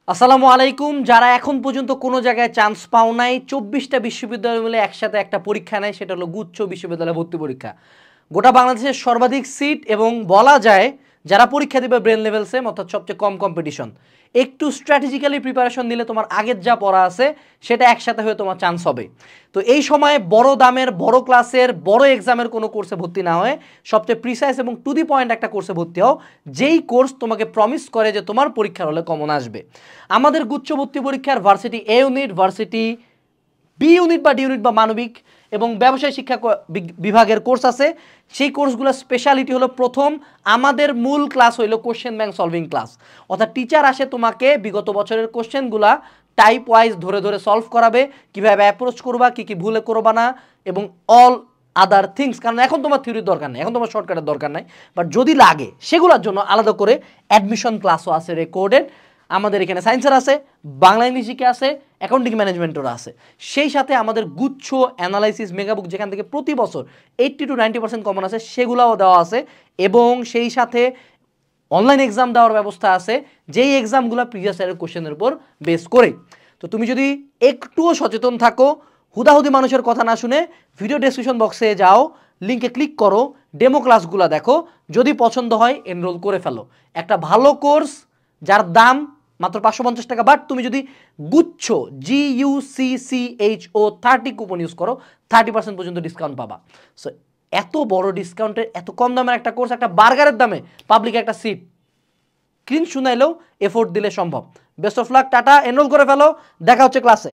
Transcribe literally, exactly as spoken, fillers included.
আসসালামু আলাইকুম। যারা এখন পর্যন্ত কোনো জায়গায় চান্স পাও নাই, চব্বিশটা বিশ্ববিদ্যালয় মিলে একসাথে একটা পরীক্ষা নেয়, সেটা হলো গুচ্ছ বিশ্ববিদ্যালয় ভর্তি পরীক্ষা। গোটা বাংলাদেশের সর্বাধিক সিট এবং বলা যায় যারা পরীক্ষা দেবে ব্রেন লেভেল সেম, অর্থাৎ সবচেয়ে কম কম্পিটিশন। একটু স্ট্র্যাটেজিক্যালি প্রিপারেশন নিলে তোমার আগের যা পড়া আছে সেটা একসাথে হয়ে তোমার চান্স হবে। তো এই সময় বড় দামের বড় ক্লাসের বড় এক্সামের কোনো কোর্সে ভর্তি না হয়ে সবচেয়ে প্রিসাইজ এবং টু দি পয়েন্ট একটা কোর্সে ভর্তি হও, যেই কোর্স তোমাকে প্রমিস করে যে তোমার পরীক্ষার হলে কমন আসবে। আমাদের গুচ্ছ ভর্তি পরীক্ষার varsity A unit, varsity B unit বা ডি ইউনিট বা মানবিক এবং ব্যবসায় শিক্ষা বিভাগের কোর্স আছে। সেই কোর্সগুলো স্পেশালিটি হলো, প্রথম আমাদের মূল ক্লাস হইলো কোশ্চেন ব্যাংক সলভিং ক্লাস, অর্থাৎ টিচার আসে তোমাকে বিগত বছরের কোশ্চেনগুলা টাইপ ওয়াইজ ধরে ধরে সলভ করাবে, কীভাবে অ্যাপ্রোচ করবা, কী কী ভুলে করবা না, এবং অল আদার থিংস। কারণ এখন তোমার থিওরির দরকার নেই, এখন তোমার শর্টকাটের দরকার নাই, বাট যদি লাগে সেগুলোর জন্য আলাদা করে অ্যাডমিশন ক্লাসও আছে রেকর্ডেড। আমাদের এখানে সায়েন্সের আছে, বাংলা ইংলিশিকে আছে, অ্যাকাউন্টিং ম্যানেজমেন্টের আছে। সেই সাথে আমাদের গুচ্ছ অ্যানালাইসিস মেগাবুক, যেখান থেকে প্রতি বছর eighty two ninety percent common আছে, সেগুলোও দেওয়া আছে। এবং সেই সাথে অনলাইন এক্সাম দেওয়ার ব্যবস্থা আছে, যেই এক্সামগুলো প্রিভিয়াস ইয়ারের কোশ্চেনের উপর বেস করে। তো তুমি যদি একটুও সচেতন থাকো, হুদাহুদি মানুষের কথা না শুনে ভিডিও ডেসক্রিপশন বক্সে যাও, লিঙ্কে ক্লিক করো, ডেমো ক্লাসগুলো দেখো, যদি পছন্দ হয় এনরোল করে ফেলো। একটা ভালো কোর্স যার দাম মাত্র পাঁচশো পঞ্চাশ টাকা, বাট তুমি যদি গুচ্ছ G U C C H O thirty coupon use করো, থার্টি পার্সেন্ট পর্যন্ত ডিসকাউন্ট পাবা। সো এত বড় ডিসকাউন্টে এত কম দামের একটা কোর্স, একটা বার্গারের দামে পাবলিক একটা সিট, ক্রিন শুনাইলেও এফোর্ট দিলে সম্ভব। Best of luck, tata, enrol করে ফেলো, দেখা হচ্ছে ক্লাসে।